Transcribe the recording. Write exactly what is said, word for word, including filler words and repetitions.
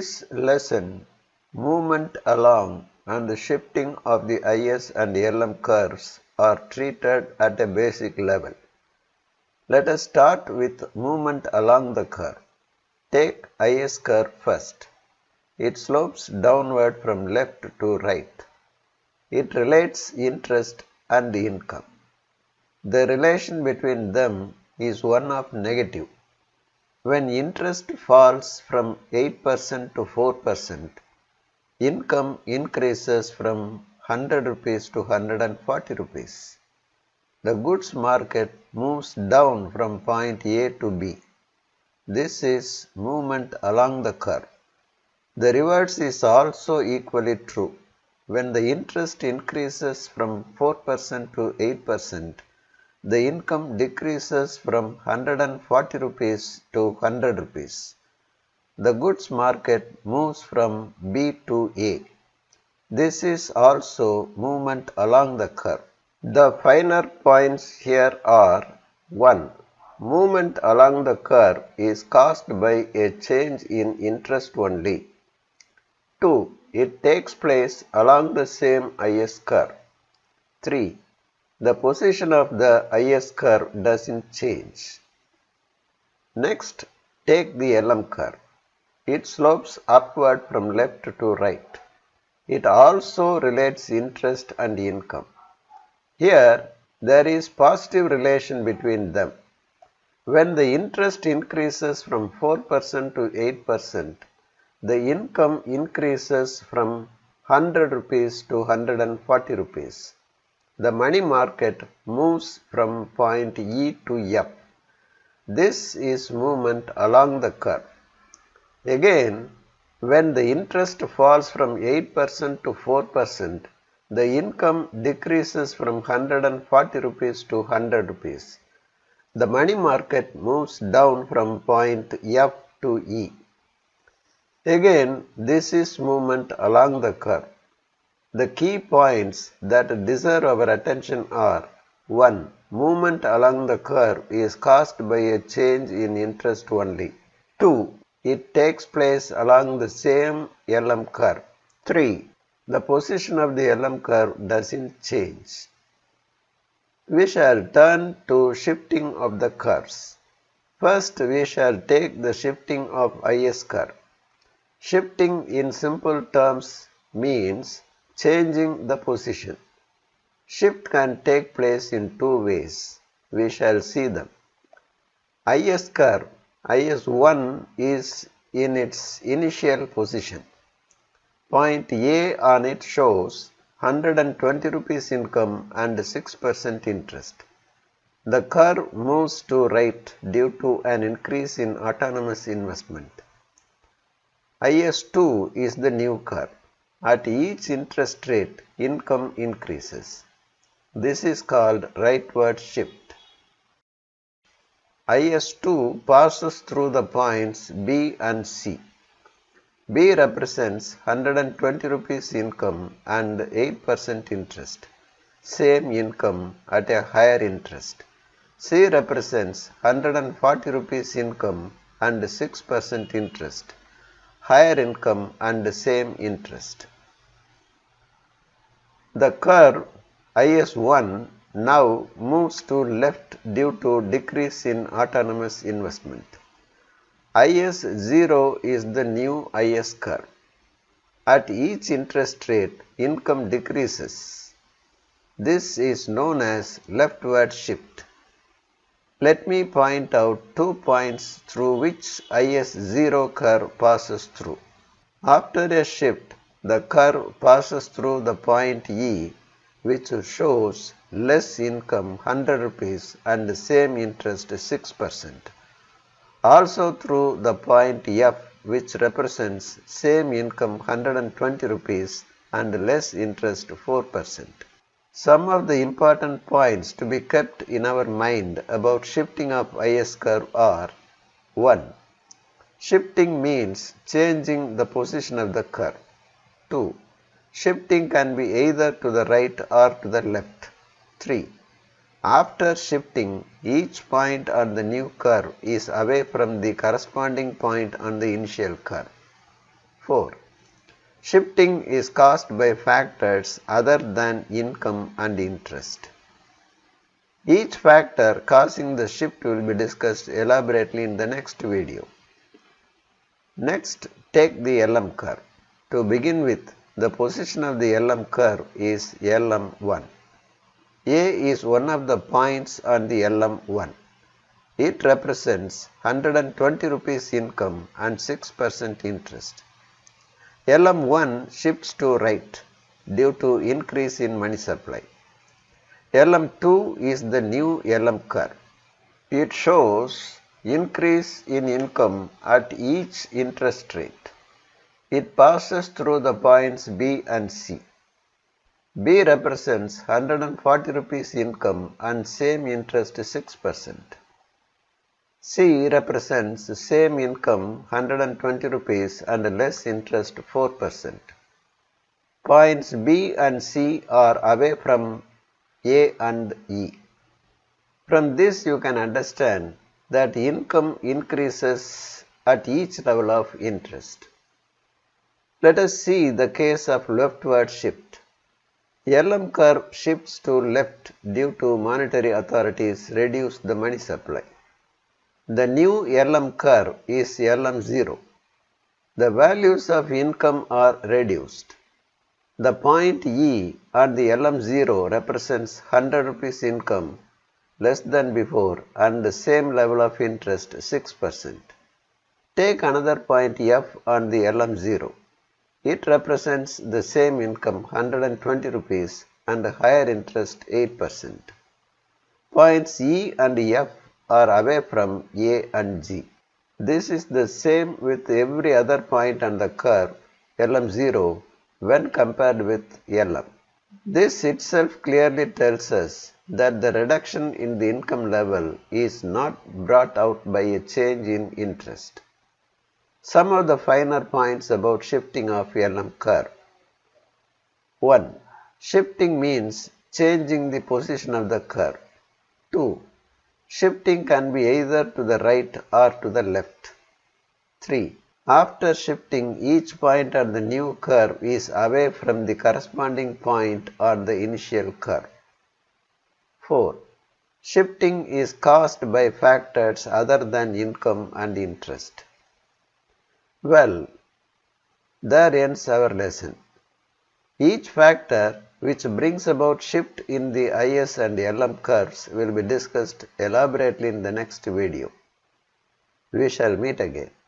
this lesson, movement along and the shifting of the I S and L M curves are treated at a basic level. Let us start with movement along the curve. Take I S curve first. It slopes downward from left to right. It relates interest and income. The relation between them is one of negative. When interest falls from eight percent to four percent, income increases from one hundred rupees to one hundred forty rupees. The goods market moves down from point A to B. This is movement along the curve. The reverse is also equally true. When the interest increases from four percent to eight percent, the income decreases from one hundred forty rupees to one hundred rupees. The goods market moves from B to A. This is also movement along the curve. The finer points here are: one. Movement along the curve is caused by a change in interest only. two. It takes place along the same I S curve. three. The position of the I S curve doesn't change. Next, take the L M curve. It slopes upward from left to right. It also relates interest and income. Here, there is positive relation between them. When the interest increases from four percent to eight percent, the income increases from one hundred rupees to one hundred forty rupees. The money market moves from point E to F. This is movement along the curve. Again, when the interest falls from eight percent to four percent, the income decreases from one hundred forty rupees to one hundred rupees. The money market moves down from point F to E. Again, this is movement along the curve. The key points that deserve our attention are: one. Movement along the curve is caused by a change in interest only. two. It takes place along the same L M curve. three. The position of the L M curve doesn't change. We shall turn to shifting of the curves. First, we shall take the shifting of I S curve. Shifting in simple terms means changing the position. Shift can take place in two ways. We shall see them. I S curve, I S one is in its initial position. Point A on it shows one hundred twenty rupees income and six percent interest. The curve moves to right due to an increase in autonomous investment. I S two is the new curve. At each interest rate, income increases. This is called rightward shift. I S two passes through the points B and C. B represents one hundred twenty rupees income and eight percent interest. Same income at a higher interest. C represents one hundred forty rupees income and six percent interest. Higher income and same interest. The curve I S one now moves to left due to decrease in autonomous investment. I S zero is the new I S curve. At each interest rate, income decreases. This is known as leftward shift. Let me point out two points through which I S zero curve passes through. After a shift, the curve passes through the point E, which shows less income one hundred rupees and same interest six percent. Also through the point F, which represents same income one hundred twenty rupees and less interest four percent. Some of the important points to be kept in our mind about shifting of I S curve are: one. Shifting means changing the position of the curve. two. Shifting can be either to the right or to the left. three. After shifting, each point on the new curve is away from the corresponding point on the initial curve. four. Shifting is caused by factors other than income and interest. Each factor causing the shift will be discussed elaborately in the next video. Next, take the L M curve. To begin with, the position of the L M curve is L M one. A is one of the points on the L M one. It represents one hundred twenty rupees income and six percent interest. L M one shifts to right due to increase in money supply. L M two is the new L M curve. It shows increase in income at each interest rate. It passes through the points B and C. B represents one hundred forty rupees income and same interest six percent. C represents same income one hundred twenty rupees and less interest four percent. Points B and C are away from A and E. From this you can understand that income increases at each level of interest. Let us see the case of leftward shift. L M curve shifts to left due to monetary authorities reduce the money supply. The new L M curve is L M zero. The values of income are reduced. The point E on the L M zero represents one hundred rupees income less than before and the same level of interest six percent. Take another point F on the L M zero. It represents the same income one hundred twenty rupees and higher interest eight percent. Points E and F are away from A and G. This is the same with every other point on the curve L M zero when compared with L M. This itself clearly tells us that the reduction in the income level is not brought out by a change in interest. Some of the finer points about shifting of L M curve. one. Shifting means changing the position of the curve. two. Shifting can be either to the right or to the left. three. After shifting, each point on the new curve is away from the corresponding point on the initial curve. four. Shifting is caused by factors other than income and interest. Well, there ends our lesson. Each factor which brings about shift in the I S and L M curves will be discussed elaborately in the next video. We shall meet again.